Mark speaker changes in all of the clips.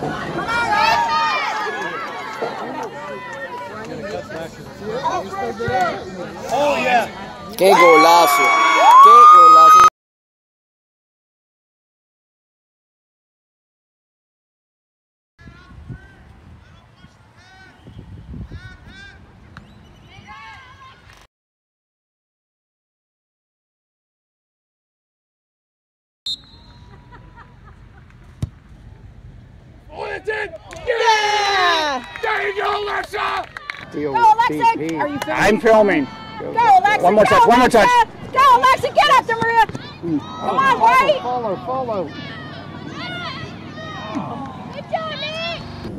Speaker 1: Oh, yeah.
Speaker 2: Qué golazo. Qué golazo.
Speaker 1: Yeah! There you go, Alexa!
Speaker 3: Go, Alexa! Are you filming?
Speaker 1: I'm filming.
Speaker 3: Go, Alexa!
Speaker 1: One more touch, one more touch.
Speaker 3: Go, Alexa! Get up there, Maria! Come on, White!
Speaker 4: Follow.
Speaker 3: Good job, Nick!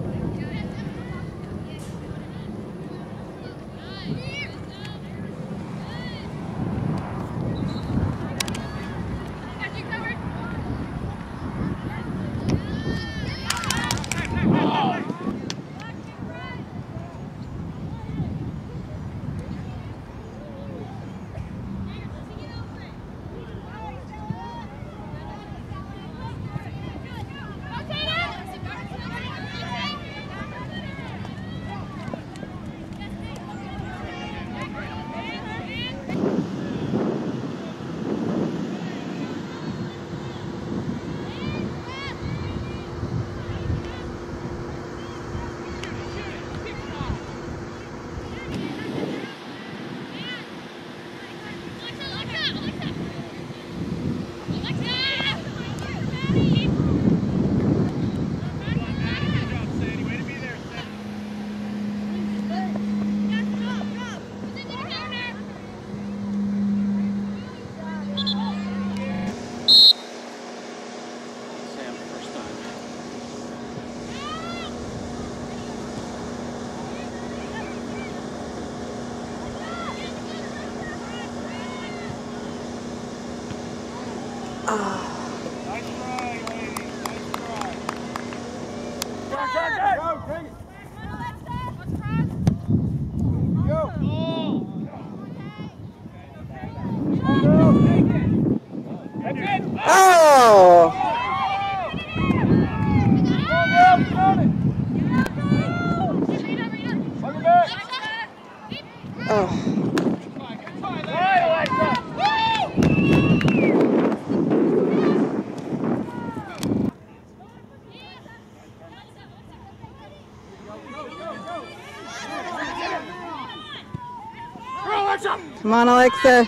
Speaker 3: Come on, Alexa.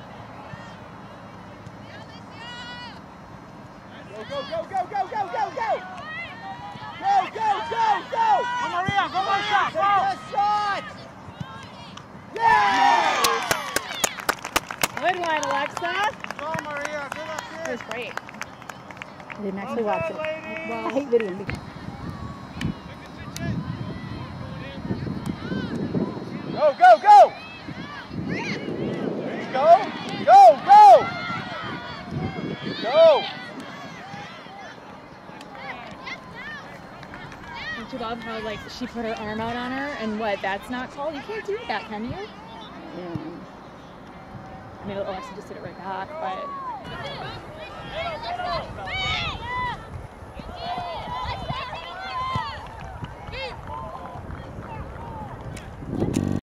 Speaker 3: Go, go, go, go, go, go, go!
Speaker 1: Maria, go Maria, go!
Speaker 4: Shot!
Speaker 3: Good one, Alexa.
Speaker 1: Go Maria, good up
Speaker 3: That was
Speaker 1: here.
Speaker 3: great. I didn't actually watch it. Well, I hate videoing.
Speaker 1: Go, go, go! There you go! Go, go! Go!
Speaker 3: Don't you love how, like, she put her arm out on her and what? That's not called? You can't do that, can you? Yeah. I mean, Alexa just did it right back, but...